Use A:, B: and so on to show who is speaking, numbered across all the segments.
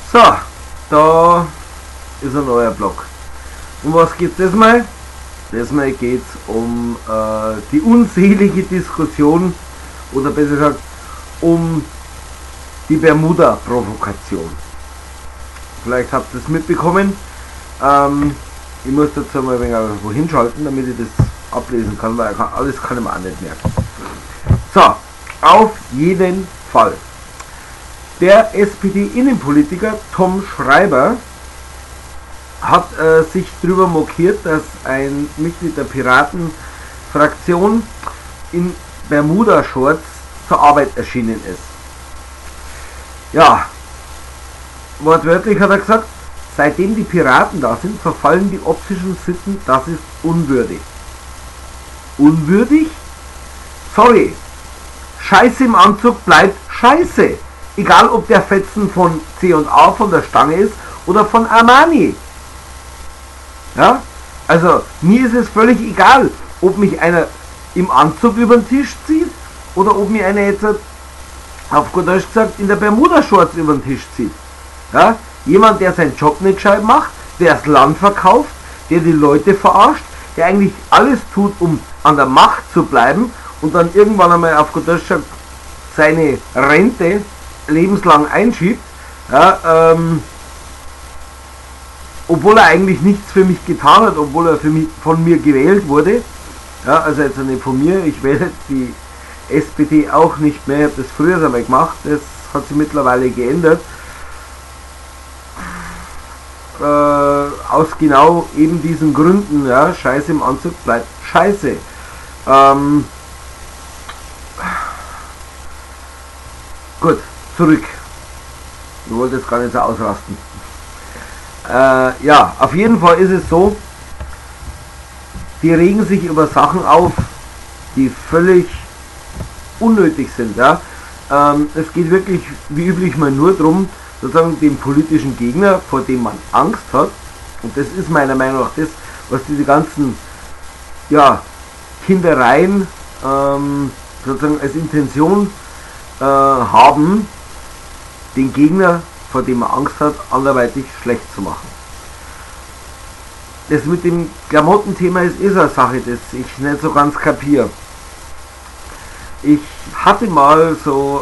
A: So, da ist ein neuer Block. Um was geht es diesmal? Diesmal geht es um die unselige Diskussion, oder besser gesagt um die Bermuda-Provokation. Vielleicht habt ihr es mitbekommen. Ich muss dazu mal ein wenig wohin schalten, damit ich das ablesen kann, weil alles kann ich mir auch nicht merken. So, auf jeden Fall. Der SPD-Innenpolitiker Tom Schreiber hat sich darüber mokiert, dass ein Mitglied der Piratenfraktion in Bermuda-Shorts zur Arbeit erschienen ist. Ja, wortwörtlich hat er gesagt, seitdem die Piraten da sind, verfallen die optischen Sitten, das ist unwürdig. Unwürdig? Sorry, Scheiße im Anzug bleibt Scheiße. Egal ob der Fetzen von C&A von der Stange ist oder von Armani. Ja, also mir ist es völlig egal, ob mich einer im Anzug über den Tisch zieht oder ob mir einer jetzt auf gut Deutsch gesagt in der Bermuda-Shorts über den Tisch zieht. Ja, jemand, der seinen Job nicht gescheit macht, der das Land verkauft, der die Leute verarscht, der eigentlich alles tut, um an der Macht zu bleiben und dann irgendwann einmal auf gut Deutsch gesagt seine Rente lebenslang einschiebt, ja, obwohl er eigentlich nichts für mich getan hat, obwohl er von mir gewählt wurde. Ja, also jetzt nicht von mir, ich wähle die SPD auch nicht mehr, ich habe das früher einmal gemacht, das hat sich mittlerweile geändert. Aus genau eben diesen Gründen, ja, Scheiße im Anzug bleibt Scheiße. Gut, zurück. Ich wollte jetzt gar nicht so ausrasten. Ja, auf jeden Fall ist es so, die regen sich über Sachen auf, die völlig unnötig sind. Ja? Es geht wirklich wie üblich mal nur darum, sozusagen den politischen Gegner, vor dem man Angst hat, und das ist meiner Meinung nach das, was diese ganzen Kindereien sozusagen als Intention haben, den Gegner, vor dem man Angst hat, anderweitig schlecht zu machen. Das mit dem Klamottenthema ist eine Sache, das ich nicht so ganz kapiere. Ich hatte mal so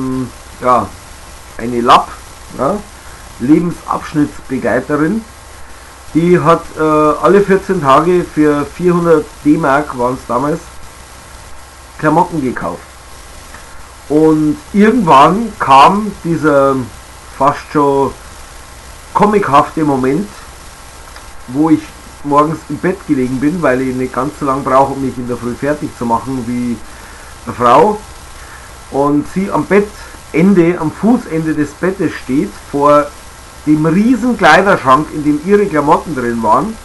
A: eine LAB, ja, Lebensabschnittsbegleiterin, die hat alle 14 Tage für 400 D-Mark, waren es damals, Klamotten gekauft. Und irgendwann kam dieser fast schon comichafte Moment, wo ich morgens im Bett gelegen bin, weil ich nicht ganz so lange brauche, um mich in der Früh fertig zu machen wie eine Frau, und sie am Bettende, am Fußende des Bettes steht, vor dem riesen Kleiderschrank, in dem ihre Klamotten drin waren,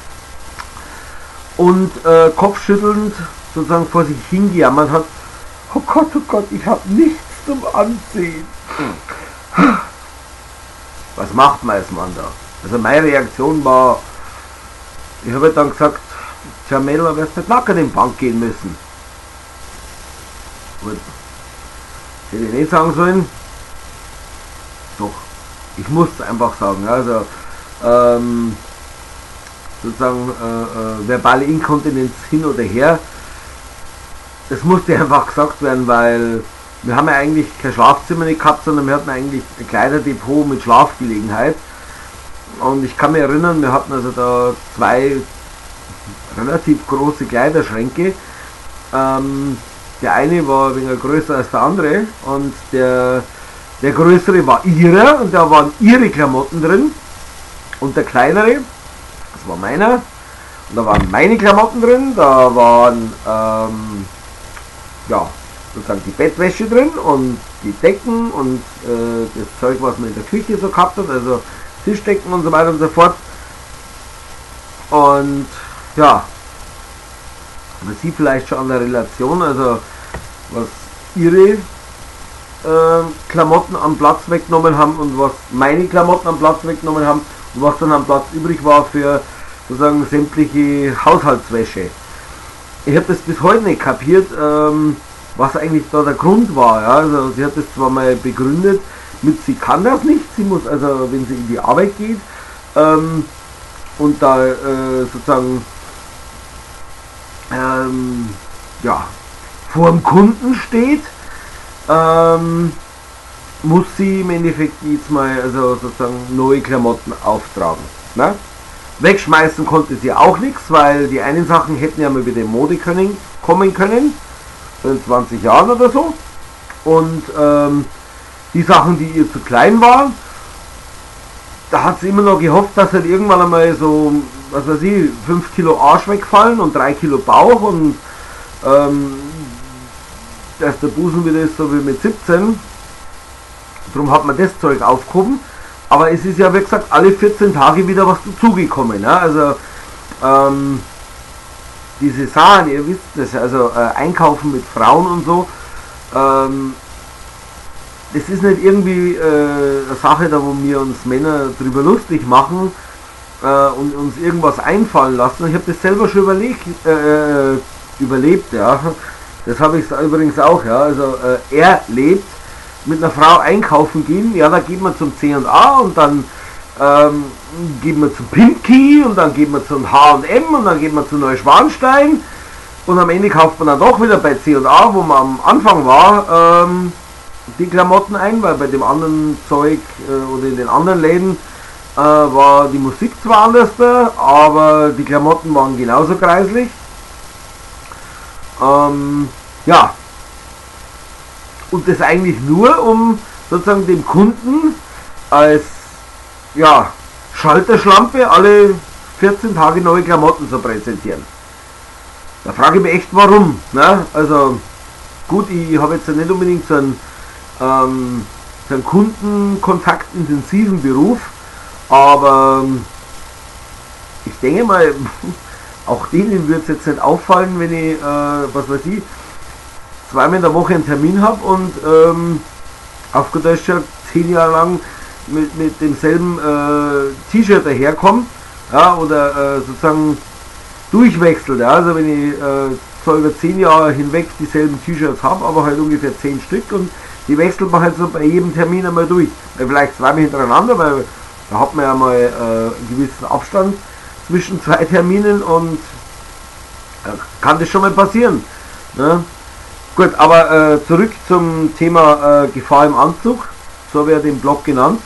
A: und kopfschüttelnd sozusagen vor sich hingejammert hat: oh Gott, ich habe nichts zum Anziehen. Was macht man als Mann da? Also meine Reaktion war, ich habe dann gesagt, tja Mädel, wirst nicht nackert in die Bank gehen müssen. Gut. Hätte ich nicht sagen sollen. Doch, ich muss es einfach sagen. Also sozusagen verbale Inkontinenz hin oder her, das musste einfach gesagt werden, weil wir haben ja eigentlich kein Schlafzimmer nicht gehabt, sondern wir hatten eigentlich ein Kleiderdepot mit Schlafgelegenheit. Und ich kann mich erinnern, wir hatten also da zwei relativ große Kleiderschränke. Der eine war ein wenig größer als der andere, und der größere war ihrer, und da waren ihre Klamotten drin, und der kleinere, das war meiner, und da waren meine Klamotten drin, da waren sozusagen die Bettwäsche drin und die Decken und das Zeug, was man in der Küche so gehabt hat, also Tischdecken und so weiter und so fort. Und ja, man sieht vielleicht schon an der Relation, also was ihre Klamotten am Platz weggenommen haben und was meine Klamotten am Platz weggenommen haben und was dann am Platz übrig war für sozusagen sämtliche Haushaltswäsche. Ich habe das bis heute nicht kapiert, was eigentlich da der Grund war. Ja? Also sie hat das zwar mal begründet mit sie kann das nicht. Sie muss also, wenn sie in die Arbeit geht und da sozusagen ja, vor dem Kunden steht, muss sie im Endeffekt jetzt mal also sozusagen neue Klamotten auftragen. Ne? Wegschmeißen konnte sie auch nichts, weil die einen Sachen hätten ja mal wieder in Mode kommen können, in 20 Jahren oder so. Und die Sachen, die ihr zu klein waren, da hat sie immer noch gehofft, dass halt irgendwann einmal so, was weiß ich, 5 Kilo Arsch wegfallen und 3 Kilo Bauch und dass der Busen wieder ist so wie mit 17. Darum hat man das Zeug aufgehoben. Aber es ist ja, wie gesagt, alle 14 Tage wieder was dazugekommen. Ne? Also diese Sachen, ihr wisst das, also einkaufen mit Frauen und so, das ist nicht irgendwie eine Sache, da wo wir uns Männer drüber lustig machen und uns irgendwas einfallen lassen. Ich habe das selber schon überlebt, ja. Das habe ich übrigens auch, ja. Also erlebt, mit einer Frau einkaufen gehen, ja, da geht man zum C&A und dann geht man zum Pimki und dann geht man zum H&M und dann geht man zu Neuschwanstein und am Ende kauft man dann doch wieder bei C&A, wo man am Anfang war, die Klamotten ein, weil bei dem anderen Zeug oder in den anderen Läden war die Musik zwar anders da, aber die Klamotten waren genauso greislich. Ja, und das eigentlich nur, um sozusagen dem Kunden als ja, Schalterschlampe alle 14 Tage neue Klamotten zu präsentieren. Da frage ich mich echt warum. Ne? Also gut, ich habe jetzt ja nicht unbedingt so einen kundenkontaktintensiven Beruf, aber ich denke mal, auch denen wird es jetzt nicht auffallen, wenn ich, was weiß ich, zweimal in der Woche einen Termin habe und auf gut Deutsch 10 Jahre lang mit demselben T-Shirt daherkomme, ja, oder sozusagen durchwechselt. Ja. Also wenn ich zwar über 10 Jahre hinweg dieselben T-Shirts habe, aber halt ungefähr 10 Stück und die wechselt man halt so bei jedem Termin einmal durch. Vielleicht zweimal hintereinander, weil da hat man ja mal einen gewissen Abstand zwischen 2 Terminen und kann das schon mal passieren. Ne? Gut, aber zurück zum Thema Gefahr im Anzug, so habe ich ja den Blog genannt.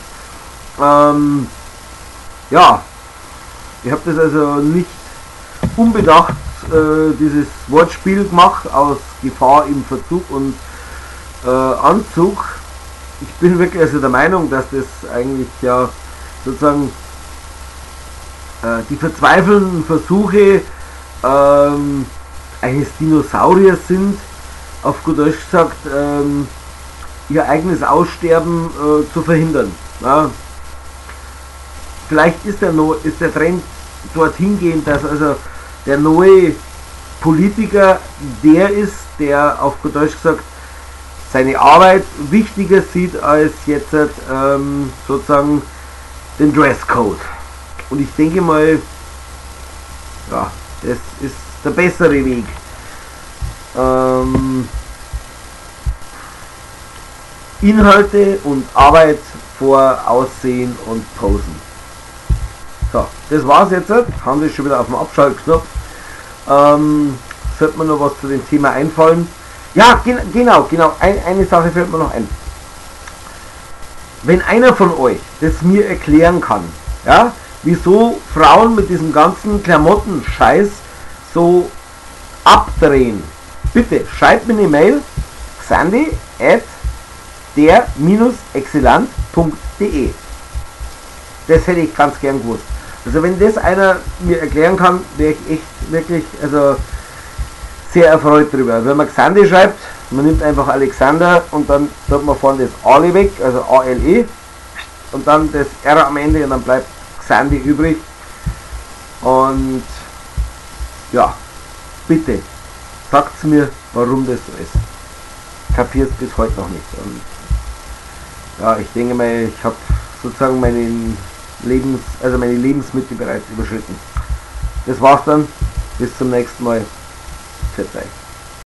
A: Ja, ich habe das also nicht unbedacht, dieses Wortspiel gemacht aus Gefahr im Verzug und Anzug. Ich bin wirklich also der Meinung, dass das eigentlich ja sozusagen die verzweifelnden Versuche eines Dinosauriers sind, auf gut Deutsch gesagt, ihr eigenes Aussterben zu verhindern. Ja. Vielleicht ist der Trend dorthin gehend, dass also der neue Politiker der ist, der auf gut Deutsch gesagt seine Arbeit wichtiger sieht als jetzt sozusagen den Dresscode. Und ich denke mal, ja, das ist der bessere Weg. Inhalte und Arbeit vor Aussehen und Posen. So, das war's jetzt. Haben Sie schon wieder auf dem Abschaltknopf. Sollte mir noch was zu dem Thema einfallen? Ja, genau. Eine Sache fällt mir noch ein. Wenn einer von euch das mir erklären kann, ja, wieso Frauen mit diesem ganzen Klamotten-Scheiß so abdrehen, bitte schreibt mir eine Mail, xandi@der-exzellent.de. Das hätte ich ganz gern gewusst. Also wenn das einer mir erklären kann, wäre ich echt wirklich also sehr erfreut drüber. Wenn man Xandi schreibt, man nimmt einfach Alexander und dann tut man vorne das Ale weg, also ALE, und dann das R am Ende und dann bleibt Xandi übrig. Und ja, bitte sagt mir, warum das so ist. Kapiert es bis heute noch nicht. Und ja, ich denke mal, ich habe sozusagen meine Lebensmittel bereits überschritten. Das war's dann. Bis zum nächsten Mal. Tschüss.